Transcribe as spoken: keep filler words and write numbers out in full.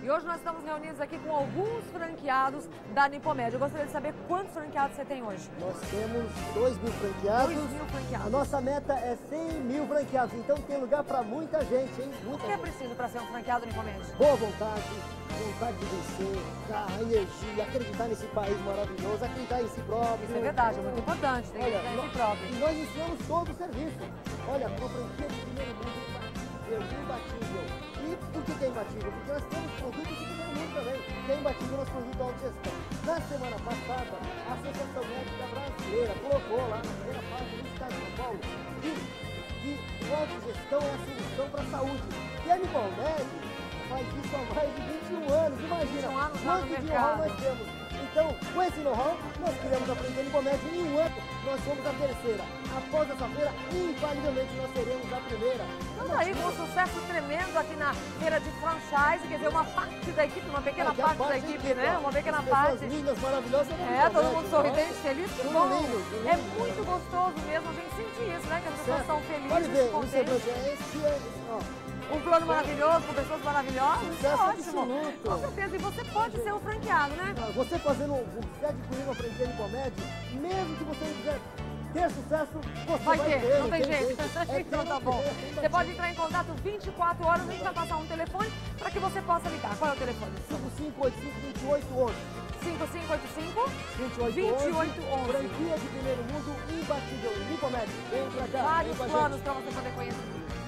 E hoje nós estamos reunidos aqui com alguns franqueados da Nipomed. Eu gostaria de saber quantos franqueados você tem hoje? Nós temos dois mil franqueados. dois mil franqueados. A nossa meta é cem mil franqueados, então tem lugar para muita gente, hein? Muita O que é gente. preciso para ser um franqueado Nipomed? Boa vontade, vontade de vencer, a energia, acreditar nesse país maravilhoso, acreditar em si próprio. Isso é verdade, é muito importante, tem que Olha, acreditar em si nós- próprio. E nós ensinamos todo o serviço. Olha, uma franquia de primeiro mundo, imbatível, imbatível. E por que que é imbatível? Porque nós temos produtos de primeiro mundo também, que é imbatível nosso produto da autogestão. Na semana passada, a Associação Médica Brasileira colocou lá na primeira página do Estado de São Paulo que, que o autogestão é a solução para a saúde. E a Nipomed faz isso há mais de vinte e um anos. Imagina vinte e um anos lá no quanto de mercado. know-how nós temos. Então, com esse know-how, nós queremos aprender Nipomed em um ano. Nós somos a terceira. Após essa feira, infalivelmente, nós seremos a primeira. Estamos aí com um sucesso tremendo aqui na feira de franchise, quer dizer, uma parte da equipe, uma pequena É, que a parte da parte equipe, equipe, né? ó, Uma pequena as pessoas parte. lindas, maravilhosas. É, todo mundo sorridente, feliz, que Tudo bom. lindo, tudo É lindo. muito gostoso mesmo, a gente sente isso, né? Que as pessoas estão felizes, Pode ver, isso é, contentes. esse é, ó, Um plano maravilhoso, com pessoas maravilhosas, isso é Sucesso ótimo. absoluto. Com certeza, e você pode ser um franqueado, né? Ah, você fazendo, você adquirindo uma franquia Nipomed, mesmo que você não quiser ter sucesso, você Vai vai, ter, não tem jeito. É Então ter, tá é bom. ter, é Você pode entrar em contato vinte e quatro horas, a gente vai passar um telefone para que você possa ligar. Qual é o telefone? cinco cinco oito cinco, dois oito um um. cinco cinco oito cinco, vinte e oito vinte e oito onze. Franquia de primeiro mundo imbatível. Nipomed. Vem pra cá. Vários vem com a gente. planos para você poder conhecer.